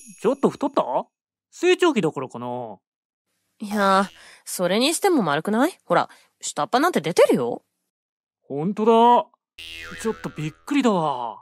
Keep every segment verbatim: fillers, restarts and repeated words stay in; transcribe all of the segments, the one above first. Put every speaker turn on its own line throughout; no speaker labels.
ちょっと太った？成長期だからかな。
いやー、それにしても丸くない？ほら、下っ端なんて出てるよ。
ほんとだ。ちょっとびっくりだわ。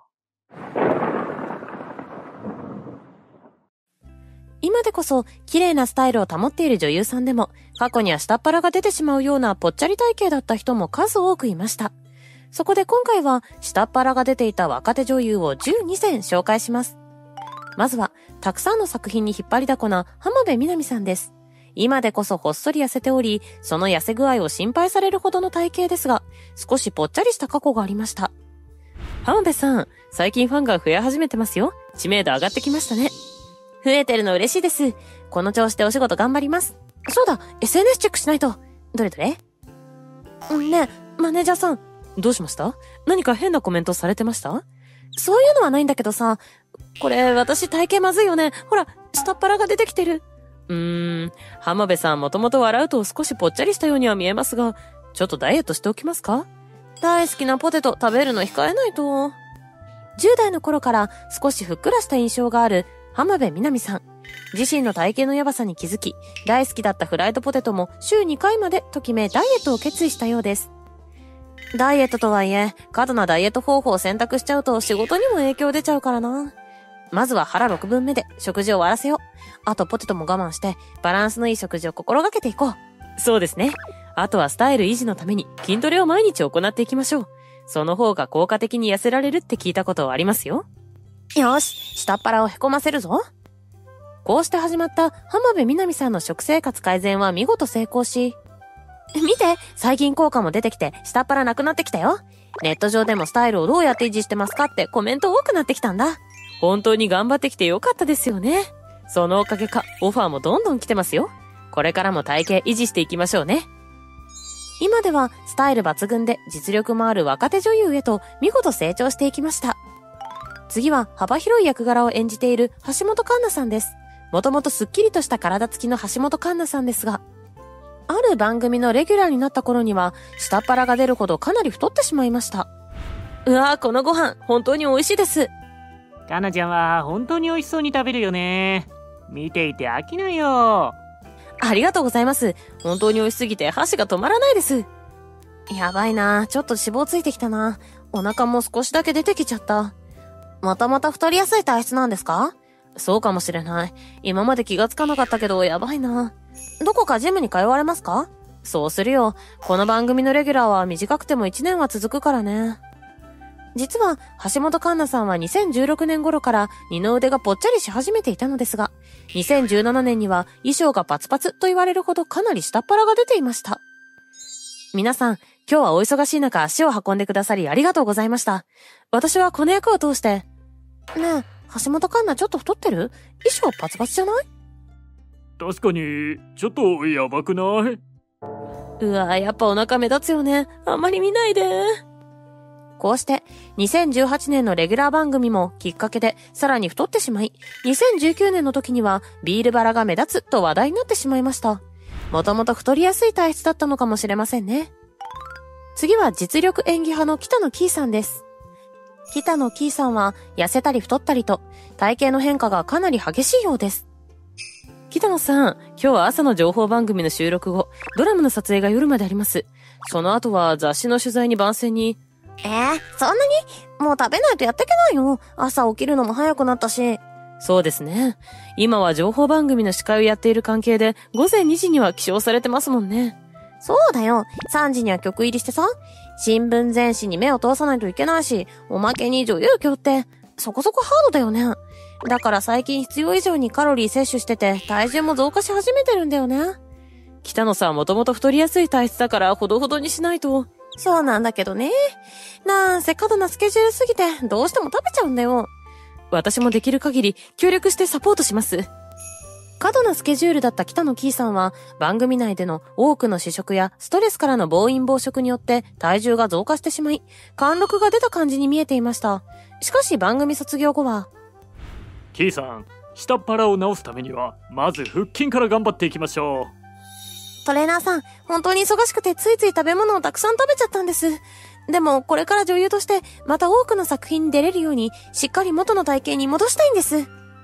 今でこそ綺麗なスタイルを保っている女優さんでも、過去には下っ腹が出てしまうようなぽっちゃり体型だった人も数多くいました。そこで今回は下っ腹が出ていた若手女優をじゅうにせん紹介します。まずは、たくさんの作品に引っ張りだこな浜辺美波さんです。今でこそほっそり痩せており、その痩せ具合を心配されるほどの体型ですが、少しぽっちゃりした過去がありました。浜辺さん、最近ファンが増え始めてますよ。知名度上がってきましたね。増えてるの嬉しいです。この調子でお仕事頑張ります。そうだ、エスエヌエス チェックしないと。どれどれ？ねえ、マネージャーさん。どうしました？何か変なコメントされてました？そういうのはないんだけどさ、これ私体型まずいよね。ほら、下っ腹が出てきてる。うーん、浜辺さんもともと笑うと少しぽっちゃりしたようには見えますが、ちょっとダイエットしておきますか？大好きなポテト食べるの控えないと。じゅう代の頃から少しふっくらした印象がある浜辺美波さん。自身の体型のやばさに気づき、大好きだったフライドポテトも週にかいまでと決めダイエットを決意したようです。ダイエットとはいえ、過度なダイエット方法を選択しちゃうと仕事にも影響出ちゃうからな。まずは腹ろくぶんめで食事を終わらせよう。あとポテトも我慢してバランスのいい食事を心がけていこう。そうですね。あとはスタイル維持のために筋トレを毎日行っていきましょう。その方が効果的に痩せられるって聞いたことはありますよ。よし、下っ腹をへこませるぞ。こうして始まった浜辺美波さんの食生活改善は見事成功し、見て、最近効果も出てきて下っ腹なくなってきたよ。ネット上でもスタイルをどうやって維持してますかってコメント多くなってきたんだ。本当に頑張ってきてよかったですよね。そのおかげか、オファーもどんどん来てますよ。これからも体型維持していきましょうね。今ではスタイル抜群で実力もある若手女優へと見事成長していきました。次は幅広い役柄を演じている橋本環奈さんです。もともとすっきりとした体つきの橋本環奈さんですが、ある番組のレギュラーになった頃には下っ腹が出るほどかなり太ってしまいました。うわー、このご飯本当に美味しいです。
かなちゃんは本当に美味しそうに食べるよね。見ていて飽きないよ。
ありがとうございます。本当に美味しすぎて箸が止まらないです。やばいな、ちょっと脂肪ついてきたな。お腹も少しだけ出てきちゃった。またまた太りやすい体質なんですか？そうかもしれない。今まで気がつかなかったけどやばいな。どこかジムに通われますか？そうするよ。この番組のレギュラーは短くてもいちねんは続くからね。実は橋本環奈さんはにせんじゅうろくねん頃から二の腕がぽっちゃりし始めていたのですが、にせんじゅうななねんには衣装がパツパツと言われるほどかなり下っ腹が出ていました。皆さん、今日はお忙しい中足を運んでくださりありがとうございました。私はこの役を通して、ねえ、橋本環奈ちょっと太ってる？衣装パツパツじゃない？
確かに、ちょっとやばくない？
うわ、やっぱお腹目立つよね。あんまり見ないで。こうして、にせんじゅうはちねんのレギュラー番組もきっかけでさらに太ってしまい、にせんじゅうきゅうねんの時にはビールバラが目立つと話題になってしまいました。もともと太りやすい体質だったのかもしれませんね。次は実力演技派の北野キーさんです。北野キーさんは痩せたり太ったりと体型の変化がかなり激しいようです。北野さん、今日は朝の情報番組の収録後、ドラマの撮影が夜まであります。その後は雑誌の取材に番宣に。
えー、そんなに？もう食べないとやってけないよ。朝起きるのも早くなったし。
そうですね。今は情報番組の司会をやっている関係で、午前にじには起床されてますもんね。
そうだよ。さんじには局入りしてさ、新聞全紙に目を通さないといけないし、おまけに女優業って、そこそこハードだよね。だから最近必要以上にカロリー摂取してて、体重も増加し始めてるんだよね。
北野さんはもともと太りやすい体質だからほどほどにしないと。
そうなんだけどね。なんせ過度なスケジュールすぎて、どうしても食べちゃうんだよ。
私もできる限り協力してサポートします。過度なスケジュールだった北野キーさんは番組内での多くの試食やストレスからの暴飲暴食によって体重が増加してしまい、貫禄が出た感じに見えていました。しかし番組卒業後は、
キーさん、下っ腹を治すためにはまず腹筋から頑張っていきましょう。
トレーナーさん、本当に忙しくてついつい食べ物をたくさん食べちゃったんです。でもこれから女優としてまた多くの作品に出れるようにしっかり元の体型に戻したいんです。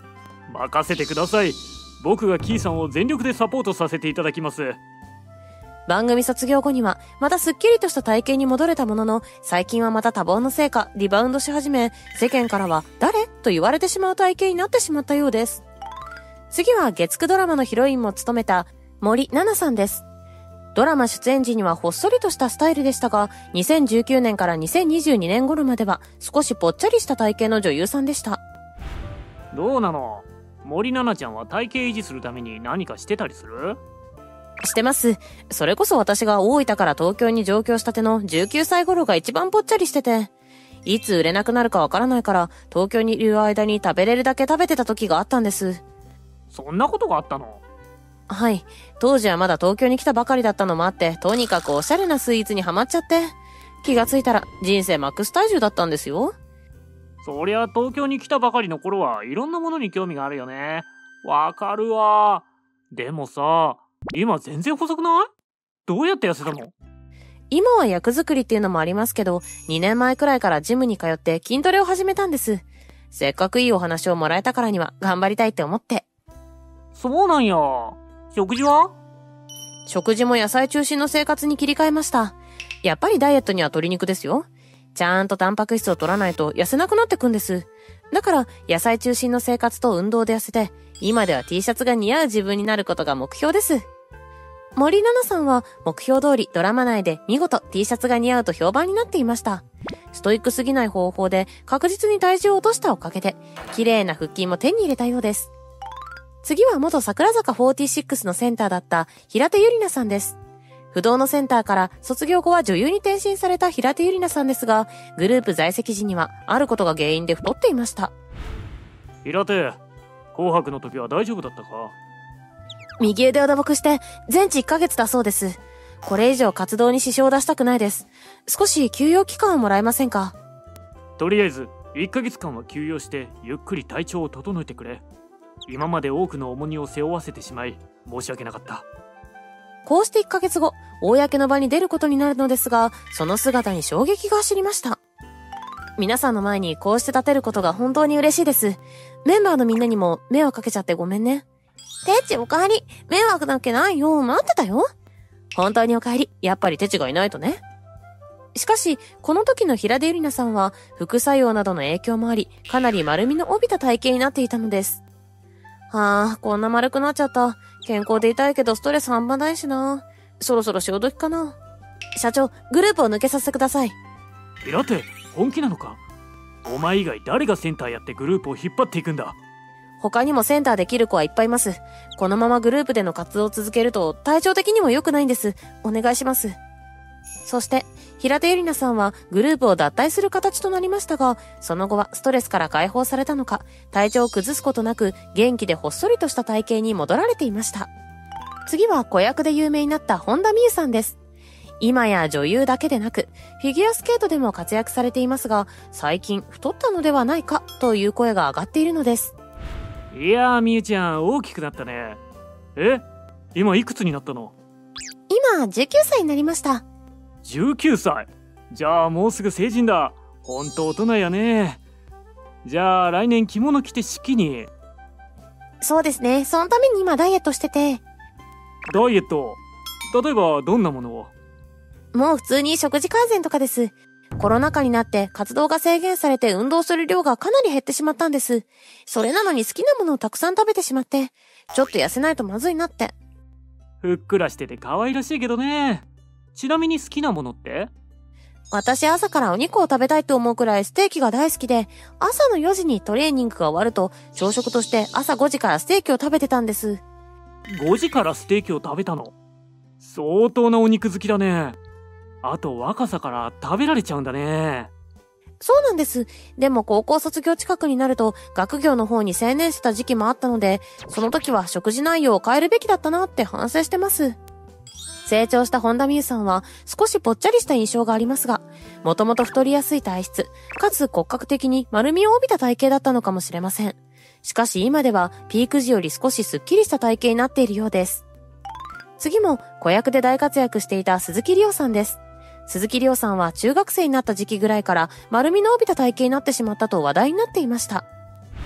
任せてください。僕がキーさんを全力でサポートさせていただきます。
番組卒業後にはまたすっきりとした体型に戻れたものの、最近はまた多忙のせいかリバウンドし始め、世間からは誰と言われてしまう体型になってしまったようです。次は月くドラマのヒロインも務めた森七菜さんです。ドラマ出演時にはほっそりとしたスタイルでしたが、にせんじゅうきゅうねんからにせんにじゅうにねん頃までは少しぽっちゃりした体型の女優さんでした。
どうなの？森七菜ちゃんは体型維持するために何かしてたりする？
してます。それこそ私が大分から東京に上京したてのじゅうきゅうさい頃が一番ぽっちゃりしてて、いつ売れなくなるかわからないから東京にいる間に食べれるだけ食べてた時があったんです。
そんなことがあったの？
はい。当時はまだ東京に来たばかりだったのもあって、とにかくおしゃれなスイーツにハマっちゃって、気がついたら人生マックス体重だったんですよ。
そりゃ東京に来たばかりの頃はいろんなものに興味があるよね。わかるわ。でもさ、今全然細くない？どうやって痩せたの？
今は役作りっていうのもありますけど、にねんまえくらいからジムに通って筋トレを始めたんです。せっかくいいお話をもらえたからには頑張りたいって思って。
そうなんや。食事は？
食事も野菜中心の生活に切り替えました。やっぱりダイエットには鶏肉ですよ。ちゃんとタンパク質を取らないと痩せなくなってくんです。だから野菜中心の生活と運動で痩せて、今では T シャツが似合う自分になることが目標です。森七菜さんは目標通りドラマ内で見事 T シャツが似合うと評判になっていました。ストイックすぎない方法で確実に体重を落としたおかげで、綺麗な腹筋も手に入れたようです。次は元桜坂フォーティーシックスのセンターだった平手友梨奈さんです。不動のセンターから卒業後は女優に転身された平手友梨奈さんですが、グループ在籍時にはあることが原因で太っていました。
平手、紅白の時は大丈夫だったか？
右腕を打撲して全治いっかげつだそうです。これ以上活動に支障を出したくないです。少し休養期間をもらえませんか？
とりあえずいっかげつかんは休養してゆっくり体調を整えてくれ。今まで多くの重荷を背負わせてしまい申し訳なかった。
こうしていっかげつご、公の場に出ることになるのですが、その姿に衝撃が走りました。皆さんの前にこうして立てることが本当に嬉しいです。メンバーのみんなにも迷惑かけちゃってごめんね。てちおかえり。迷惑だっけないよ。待ってたよ。本当におかえり。やっぱりてちがいないとね。しかし、この時の平出ゆりなさんは副作用などの影響もあり、かなり丸みの帯びた体型になっていたのです。はあ、こんな丸くなっちゃった。健康でいたいけどストレス半端ないしな。そろそろ潮時かな。社長、グループを抜けさせてください。
平手、本気なのか？お前以外誰がセンターやってグループを引っ張っていくんだ？
他にもセンターできる子はいっぱいいます。このままグループでの活動を続けると体調的にも良くないんです。お願いします。そして、平手友梨奈さんはグループを脱退する形となりましたが、その後はストレスから解放されたのか、体調を崩すことなく元気でほっそりとした体型に戻られていました。次は子役で有名になった本田望結さんです。今や女優だけでなく、フィギュアスケートでも活躍されていますが、最近太ったのではないかという声が上がっているのです。
いやー、みゆちゃん大きくなったね。え？今いくつになったの？
今じゅうきゅうさいになりました。
じゅうきゅうさい。じゃあもうすぐ成人だ。ほんと大人やね。じゃあ来年着物着て式に。
そうですね。そのために今ダイエットしてて。
ダイエット？例えばどんなものを？
もう普通に食事改善とかです。コロナ禍になって活動が制限されて運動する量がかなり減ってしまったんです。それなのに好きなものをたくさん食べてしまって、ちょっと痩せないとまずいなって。
ふっくらしてて可愛らしいけどね。ちなみに好きなものって？
私朝からお肉を食べたいと思うくらいステーキが大好きで、朝のよじにトレーニングが終わると朝食として朝ごじからステーキを食べてたんです。
ごじからステーキを食べたの？相当なお肉好きだね。あと若さから食べられちゃうんだね。
そうなんです。でも高校卒業近くになると学業の方に専念してた時期もあったので、その時は食事内容を変えるべきだったなって反省してます。成長した本田望結さんは少しぽっちゃりした印象がありますが、もともと太りやすい体質、かつ骨格的に丸みを帯びた体型だったのかもしれません。しかし今ではピーク時より少しスッキリした体型になっているようです。次も子役で大活躍していた鈴木梨央さんです。鈴木梨央さんは中学生になった時期ぐらいから丸みの帯びた体型になってしまったと話題になっていました。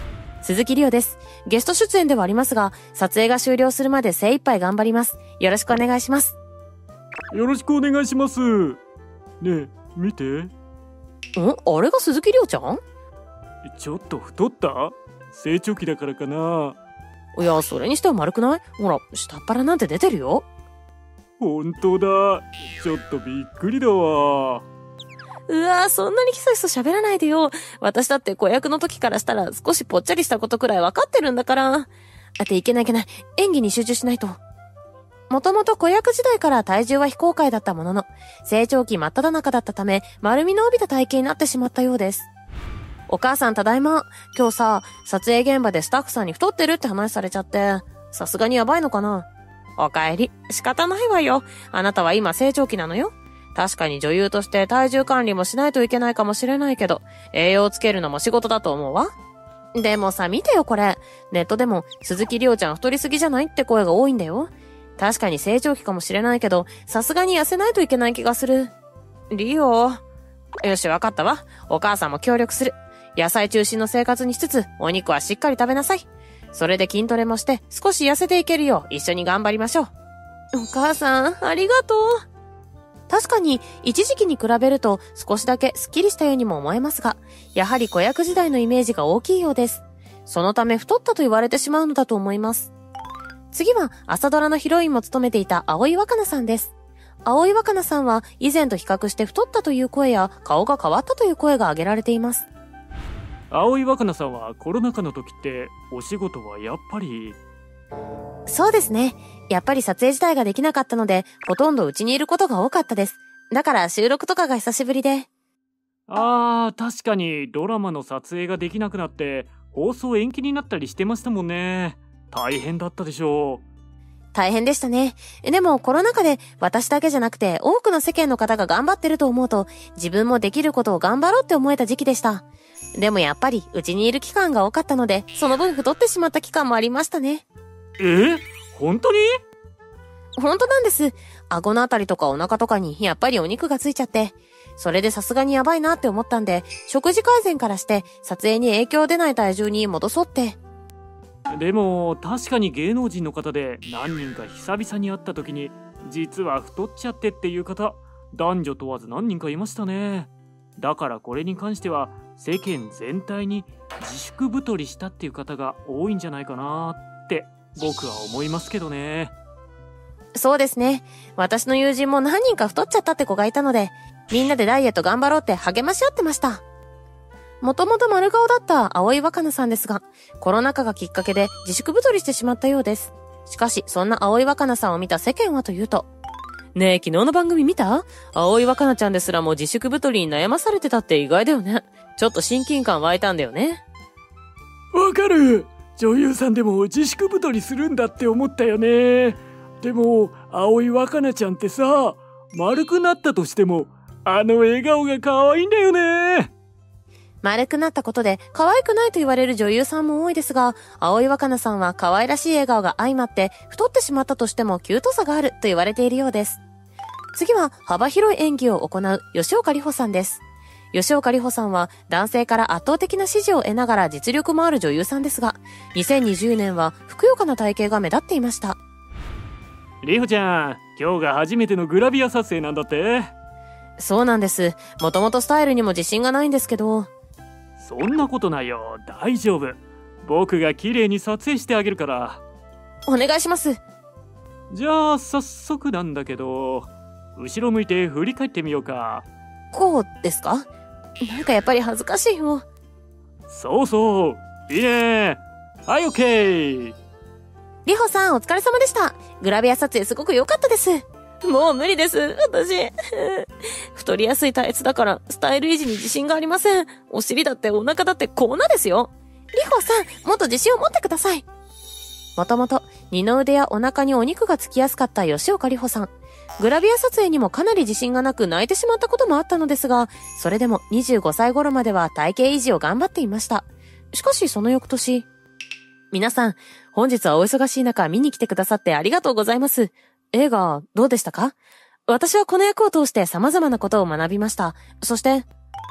鈴木里央です。ゲスト出演ではありますが、撮影が終了するまで精一杯頑張ります。よろしくお願いします。
よろしくお願いします。ねえ、見て。ん？
あれが鈴木里央ちゃん？
ちょっと太った？成長期だからかな。
いや、それにしては丸くない？ほら、下っ腹なんて出てるよ。
本当だ。ちょっとびっくりだわ。
うわぁ、そんなにひそひそ喋らないでよ。私だって子役の時からしたら少しぽっちゃりしたことくらいわかってるんだから。あていけないいけない。演技に集中しないと。もともと子役時代から体重は非公開だったものの、成長期真っ只中だったため、丸みの帯びた体型になってしまったようです。お母さんただいま。今日さ、撮影現場でスタッフさんに太ってるって話されちゃって、さすがにやばいのかな。おかえり。仕方ないわよ。あなたは今成長期なのよ。確かに女優として体重管理もしないといけないかもしれないけど、栄養をつけるのも仕事だと思うわ。でもさ、見てよこれ。ネットでも、鈴木里央ちゃん太りすぎじゃないって声が多いんだよ。確かに成長期かもしれないけど、さすがに痩せないといけない気がする。リオ。よし、わかったわ。お母さんも協力する。野菜中心の生活にしつつ、お肉はしっかり食べなさい。それで筋トレもして、少し痩せていけるよう一緒に頑張りましょう。お母さん、ありがとう。確かに、一時期に比べると少しだけスッキリしたようにも思えますが、やはり子役時代のイメージが大きいようです。そのため太ったと言われてしまうのだと思います。次は、朝ドラのヒロインも務めていた葵わかなさんです。葵わかなさんは以前と比較して太ったという声や顔が変わったという声が挙げられています。
葵わかなさんはコロナ禍の時ってお仕事はやっぱり。
そうですね。やっぱり撮影自体ができなかったので、ほとんど家にいることが多かったです。だから収録とかが久しぶりで。
あー、確かにドラマの撮影ができなくなって放送延期になったりしてましたもんね。大変だったでしょう。
大変でしたね。でもコロナ禍で私だけじゃなくて多くの世間の方が頑張ってると思うと、自分もできることを頑張ろうって思えた時期でした。でもやっぱり家にいる期間が多かったので、その分太ってしまった期間もありましたね。
え？本当に？
本当なんです。顎のあたりとかお腹とかにやっぱりお肉がついちゃって、それでさすがにやばいなって思ったんで、食事改善からして撮影に影響出ない体重に戻そうって。
でも確かに芸能人の方で何人か久々に会った時に実は太っちゃってっていう方、男女問わず何人かいましたね。だからこれに関しては世間全体に自粛太りしたっていう方が多いんじゃないかなって僕は思いますけどね。
そうですね。私の友人も何人か太っちゃったって子がいたので、みんなでダイエット頑張ろうって励まし合ってました。もともと丸顔だった葵わかなさんですが、コロナ禍がきっかけで自粛太りしてしまったようです。しかし、そんな葵わかなさんを見た世間はというと、ねえ、昨日の番組見た？葵わかなちゃんですらも自粛太りに悩まされてたって意外だよね。ちょっと親近感湧いたんだよね。
わかる。女優さんでも自粛太りするんだって思ったよね。でも葵わかなちゃんってさ、丸くなったとしてもあの笑顔が可愛いんだよね。
丸くなったことで可愛くないと言われる女優さんも多いですが、葵わかなさんは可愛らしい笑顔が相まって太ってしまったとしてもキュートさがあると言われているようです。次は幅広い演技を行う吉岡里帆さんです。吉岡里帆さんは男性から圧倒的な支持を得ながら実力もある女優さんですが、にせんにじゅうねんはふくよかな体型が目立っていました。
里帆ちゃん、今日が初めてのグラビア撮影なんだって？
そうなんです。もともとスタイルにも自信がないんですけど。
そんなことないよ。大丈夫。僕が綺麗に撮影してあげるから。
お願いします。
じゃあ早速なんだけど、後ろ向いて振り返ってみようか。
こうですか？なんかやっぱり恥ずかしいよ。
そうそう。いいね。はい、オッケー。
里帆さんお疲れ様でした。グラビア撮影すごく良かったです。もう無理です。私。太りやすい体質だからスタイル維持に自信がありません。お尻だってお腹だってこんなですよ。里帆さん、もっと自信を持ってください。もともと二の腕やお腹にお肉がつきやすかった吉岡里帆さん。グラビア撮影にもかなり自信がなく泣いてしまったこともあったのですが、それでもにじゅうごさい頃までは体型維持を頑張っていました。しかしその翌年、皆さん、本日はお忙しい中見に来てくださってありがとうございます。映画どうでしたか？私はこの役を通して様々なことを学びました。そして、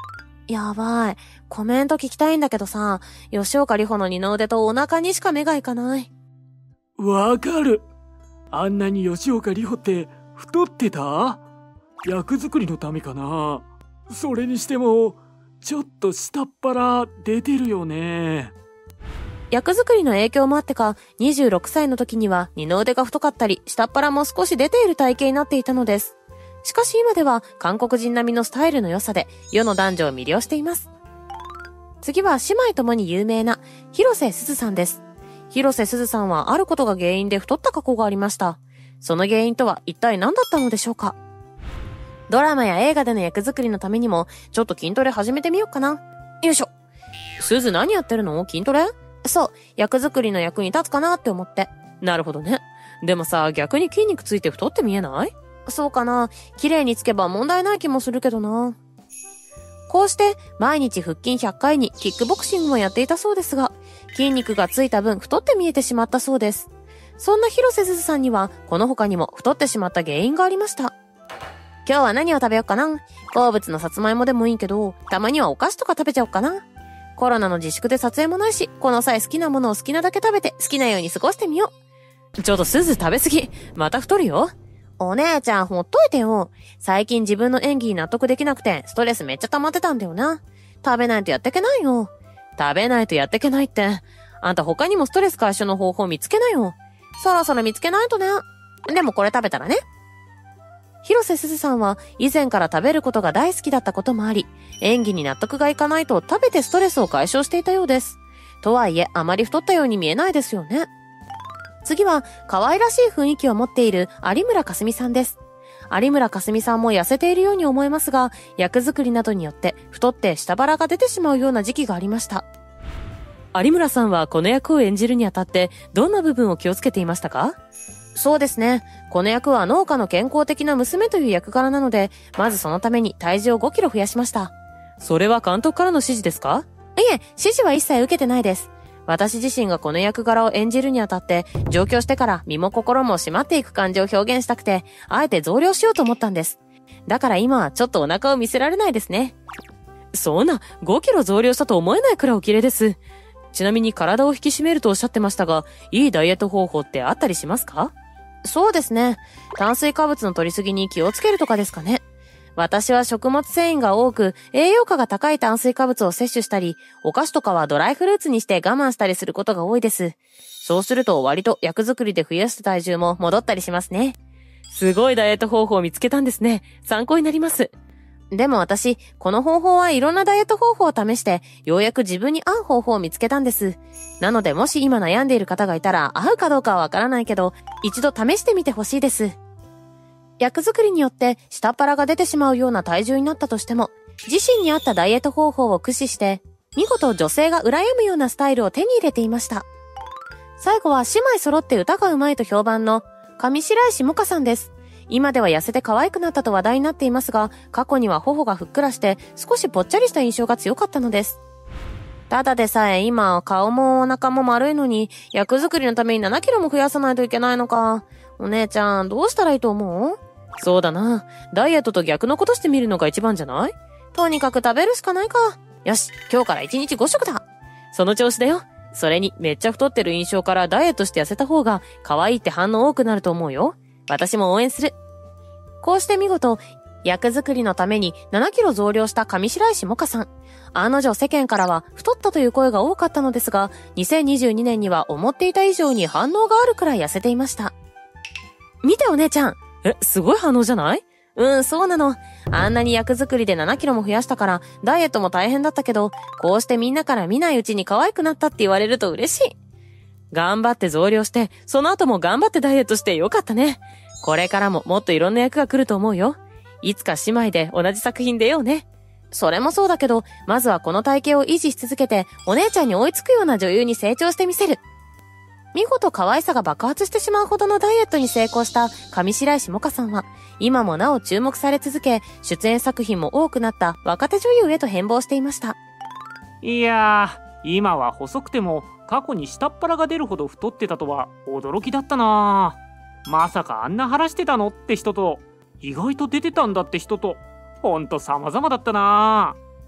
やばい。コメント聞きたいんだけどさ、吉岡里帆の二の腕とお腹にしか目がいかない。
わかる。あんなに吉岡里帆って太ってた？役作りのためかな。それにしても、ちょっと下っ腹出てるよね。
役作りの影響もあってか、にじゅうろくさいの時には二の腕が太かったり、下っ腹も少し出ている体型になっていたのです。しかし今では韓国人並みのスタイルの良さで世の男女を魅了しています。次は姉妹ともに有名な広瀬すずさんです。広瀬すずさんはあることが原因で太った過去がありました。その原因とは一体何だったのでしょうか。ドラマや映画での役作りのためにもちょっと筋トレ始めてみようかな。よいしょ。すず何やってるの？筋トレ？そう、役作りの役に立つかなって思って。なるほどね。でもさ、逆に筋肉ついて太って見えない？そうかな。綺麗につけば問題ない気もするけどな。こうして毎日腹筋ひゃっかいにキックボクシングもやっていたそうですが、筋肉がついた分太って見えてしまったそうです。そんな広瀬すずさんにはこの他にも太ってしまった原因がありました。今日は何を食べようかな。好物のさつまいもでもいいけど、たまにはお菓子とか食べちゃおうかな。コロナの自粛で撮影もないし、この際好きなものを好きなだけ食べて好きなように過ごしてみよう。ちょっとすず食べ過ぎ。また太るよ。お姉ちゃんほっといてよ。最近自分の演技に納得できなくてストレスめっちゃ溜まってたんだよな。食べないとやってけないよ。食べないとやってけないって。あんた他にもストレス解消の方法見つけなよ。そろそろ見つけないとね。でもこれ食べたらね。広瀬すずさんは以前から食べることが大好きだったこともあり、演技に納得がいかないと食べてストレスを解消していたようです。とはいえあまり太ったように見えないですよね。次は可愛らしい雰囲気を持っている有村架純さんです。有村架純さんも痩せているように思えますが、役作りなどによって太って下腹が出てしまうような時期がありました。有村さんはこの役を演じるにあたってどんな部分を気をつけていましたか？そうですね。この役は農家の健康的な娘という役柄なので、まずそのために体重をごキロ増やしました。それは監督からの指示ですか？いえ、指示は一切受けてないです。私自身がこの役柄を演じるにあたって、上京してから身も心も締まっていく感じを表現したくて、あえて増量しようと思ったんです。だから今はちょっとお腹を見せられないですね。そんな、ごキロ増量したと思えないくらいお綺麗です。ちなみに体を引き締めるとおっしゃってましたが、いいダイエット方法ってあったりしますか？そうですね。炭水化物の摂りすぎに気をつけるとかですかね。私は食物繊維が多く、栄養価が高い炭水化物を摂取したり、お菓子とかはドライフルーツにして我慢したりすることが多いです。そうすると割と役作りで増やした体重も戻ったりしますね。すごいダイエット方法を見つけたんですね。参考になります。でも私、この方法はいろんなダイエット方法を試して、ようやく自分に合う方法を見つけたんです。なのでもし今悩んでいる方がいたら、合うかどうかはわからないけど、一度試してみてほしいです。役作りによって下っ腹が出てしまうような体重になったとしても、自身に合ったダイエット方法を駆使して、見事女性が羨むようなスタイルを手に入れていました。最後は姉妹揃って歌が上手いと評判の上白石萌歌さんです。今では痩せて可愛くなったと話題になっていますが、過去には頬がふっくらして少しぽっちゃりした印象が強かったのです。ただでさえ今顔もお腹も丸いのに、役作りのためにななキロも増やさないといけないのか。お姉ちゃんどうしたらいいと思う？そうだな。ダイエットと逆のことしてみるのが一番じゃない？とにかく食べるしかないか。よし、今日からいちにちご食だ。その調子だよ。それにめっちゃ太ってる印象からダイエットして痩せた方が可愛いって反応多くなると思うよ。私も応援する。こうして見事、役作りのためにななキロ増量した上白石萌歌さん。案の定世間からは太ったという声が多かったのですが、にせんにじゅうにねんには思っていた以上に反応があるくらい痩せていました。見てお姉ちゃん。え、すごい反応じゃない？うん、そうなの。あんなに役作りでななキロも増やしたから、ダイエットも大変だったけど、こうしてみんなから見ないうちに可愛くなったって言われると嬉しい。頑張って増量して、その後も頑張ってダイエットしてよかったね。これからももっといろんな役が来ると思うよ。いつか姉妹で同じ作品出ようね。それもそうだけど、まずはこの体型を維持し続けて、お姉ちゃんに追いつくような女優に成長してみせる。見事可愛さが爆発してしまうほどのダイエットに成功した上白石萌歌さんは、今もなお注目され続け、出演作品も多くなった若手女優へと変貌していました。
いやー、今は細くても過去に下っ腹が出るほど太ってたとは驚きだったな。まさかあんな腹してたのって人と、意外と出てたんだって人と、ほんと様々だったな。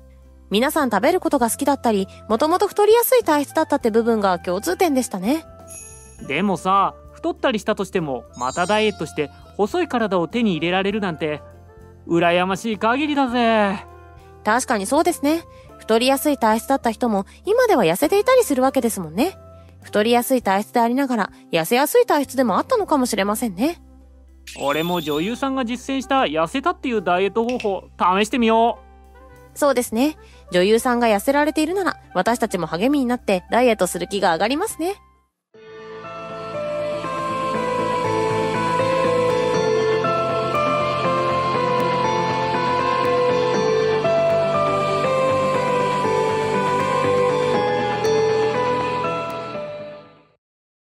皆さん食べることが好きだったり、もともと太りやすい体質だったって部分が共通点でしたね。
でもさ、太ったりしたとしてもまたダイエットして細い体を手に入れられるなんて羨ましい限りだぜ。
確かにそうですね。太りやすい体質だった人も今では痩せていたりするわけですもんね。太りやすい体質でありながら痩せやすい体質でもあったのかもしれませんね。
俺も女優さんが実践した痩せたっていうダイエット方法試してみよ
う。そうですね。女優さんが痩せられているなら私たちも励みになってダイエットする気が上がりますね。